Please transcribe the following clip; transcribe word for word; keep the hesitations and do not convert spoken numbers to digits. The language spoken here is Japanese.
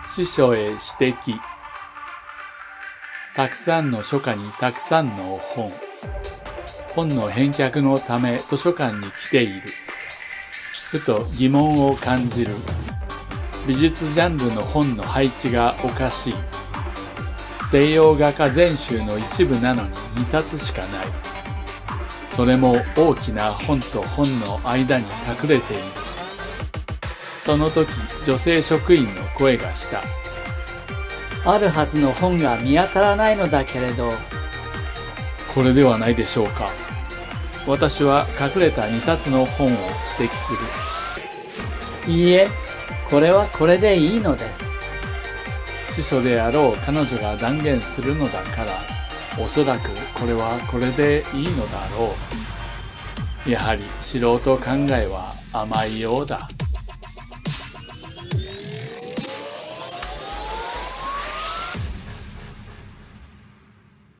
司書へ指摘。たくさんの書家にたくさんの本。本の返却のため図書館に来ている。ふと疑問を感じる。美術ジャンルの本の配置がおかしい。西洋画家全集の一部なのににさつしかない。それも大きな本と本の間に隠れている。その時、女性職員の声がした。 あるはずの本が見当たらないのだけれど。 これではないでしょうか。私は隠れたにさつの本を指摘する。いいえ、これはこれでいいのです。 司書であろう彼女が断言するのだから、おそらくこれはこれでいいのだろう。やはり素人考えは甘いようだ。